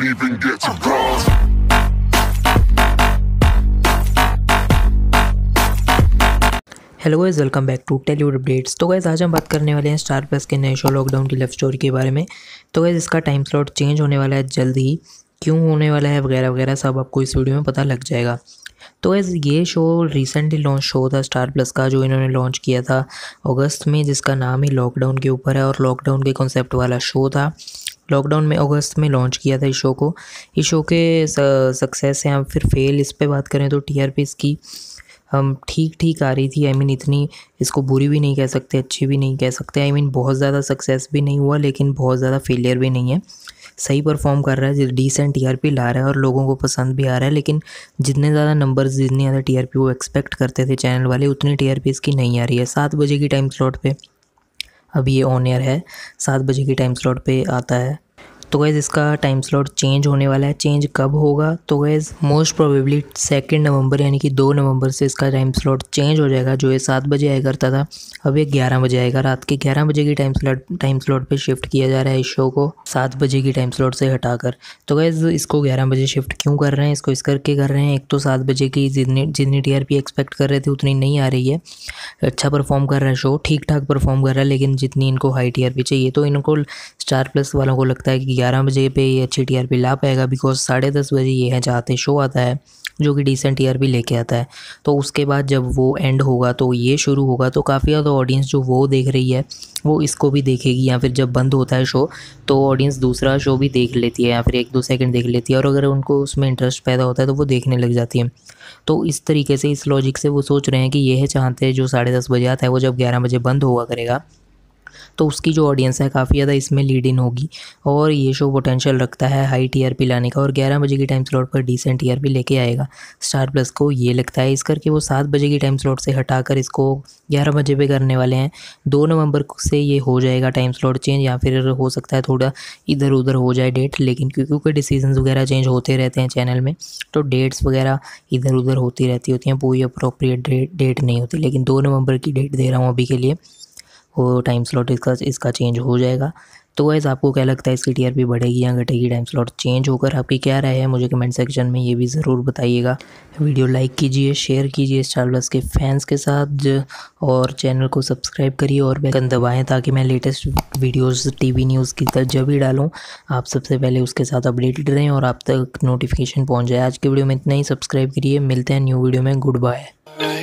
even get to cross. Hello guys, welcome back to Tellywood updates. तो guys आज हम बात करने वाले हैं स्टार प्लस के नए शो लॉकडाउन की लव स्टोरी के बारे में। तो गाइस इसका टाइम स्लॉट चेंज होने वाला है जल्द ही, क्यों होने वाला है वगैरह वगैरह सब आपको इस वीडियो में पता लग जाएगा। तो गाइस ये शो रिसेंटली लॉन्च शो था स्टार प्लस का, जो इन्होंने लॉन्च किया था अगस्त में, जिसका नाम ही लॉकडाउन के ऊपर है और लॉकडाउन के कॉन्सेप्ट वाला शो था। लॉकडाउन में अगस्त में लॉन्च किया था इस शो को। इस शो के सक्सेस या फिर फेल, इस पे बात करें तो टीआरपी इसकी हम ठीक ठीक आ रही थी। आई मीन इतनी इसको बुरी भी नहीं कह सकते, अच्छी भी नहीं कह सकते। आई मीन बहुत ज़्यादा सक्सेस भी नहीं हुआ लेकिन बहुत ज़्यादा फेलियर भी नहीं है। सही परफॉर्म कर रहा है, डिसेंट टीआरपी ला रहा है और लोगों को पसंद भी आ रहा है। लेकिन जितने ज़्यादा नंबर्स, जितनी ज़्यादा टीआरपी वो एक्सपेक्ट करते थे चैनल वाले, उतनी टीआरपी इसकी नहीं आ रही है। 7 बजे की टाइम स्लॉट पे अभी ये ऑन एयर है, 7 बजे की टाइम स्लॉट पे आता है। तो गैज़ इसका टाइम स्लॉट चेंज होने वाला है। चेंज कब होगा? तो गैज़ मोस्ट प्रोबेबली 2 नवंबर यानी कि 2 नवंबर से इसका टाइम स्लॉट चेंज हो जाएगा। जो ये 7 बजे आया करता था अब ये 11 बजे आएगा। रात के 11 बजे की टाइम स्लॉट पे शिफ्ट किया जा रहा है इस शो को, 7 बजे की टाइम स्लॉट से हटाकर। तो गैज़ इसको 11 बजे शिफ्ट क्यों कर रहे हैं? इसको इस करके कर रहे हैं, एक तो 7 बजे की जितनी टीआरपी एक्सपेक्ट कर रहे थे उतनी नहीं आ रही है। अच्छा परफॉर्म कर रहा है शो, ठीक ठाक परफॉर्म कर रहा है, लेकिन जितनी इनको हाई टीआरपी चाहिए, तो इनको स्टार प्लस वालों को लगता है कि 11 बजे पे ये अच्छी टीआरपी ला पाएगा, बिकॉज 10:30 बजे ये है जहाँ शो आता है जो कि डिसेंट टीआरपी लेके आता है। तो उसके बाद जब वो एंड होगा तो ये शुरू होगा, तो काफ़ी ज़्यादा ऑडियंस जो वो देख रही है वो इसको भी देखेगी, या फिर जब बंद होता है शो तो ऑडियंस दूसरा शो भी देख लेती है या फिर 1-2 सेकंड देख लेती है, और अगर उनको उसमें इंटरेस्ट पैदा होता है तो वो देखने लग जाती है। तो इस तरीके से, इस लॉजिक से वो सोच रहे हैं कि ये है चाहते हैं जो 10:30 बजे आता है वो जब 11 बजे बंद हुआ करेगा तो उसकी जो ऑडियंस है काफ़ी ज़्यादा इसमें लीड इन होगी, और ये शो पोटेंशियल रखता है हाई टीआरपी लाने का, और 11 बजे की टाइम स्लॉट पर डिसेंट टीआरपी लेके आएगा स्टार प्लस को, ये लगता है। इस करके वो 7 बजे की टाइम स्लॉट से हटाकर इसको 11 बजे पे करने वाले हैं। 2 नवंबर से ये हो जाएगा टाइम स्लॉट चेंज, या फिर हो सकता है थोड़ा इधर उधर हो जाए डेट, लेकिन क्योंकि डिसीजंस वगैरह चेंज होते रहते हैं चैनल में, तो डेट्स वगैरह इधर उधर होती होती हैं, पूरी अप्रोप्रिएट डेट नहीं होती। लेकिन 2 नवंबर की डेट दे रहा हूँ अभी के लिए, वो टाइम स्लॉट इसका चेंज हो जाएगा। तो गाइस आपको क्या लगता है, इसकी टीआरपी बढ़ेगी या घटेगी टाइम स्लॉट चेंज होकर? आपकी क्या राय है मुझे कमेंट सेक्शन में ये भी ज़रूर बताइएगा। वीडियो लाइक कीजिए, शेयर कीजिए स्टार प्लस के फैंस के साथ, और चैनल को सब्सक्राइब करिए और बेल आइकन दबाएं ताकि मैं लेटेस्ट वीडियोज़ टीवी न्यूज़ की तरह जब भी डालूँ आप सबसे पहले उसके साथ अपडेटेड रहें और आप तक नोटिफिकेशन पहुँच जाए। आज के वीडियो में इतना ही, सब्सक्राइब करिए, मिलते हैं न्यू वीडियो में, गुड बाय।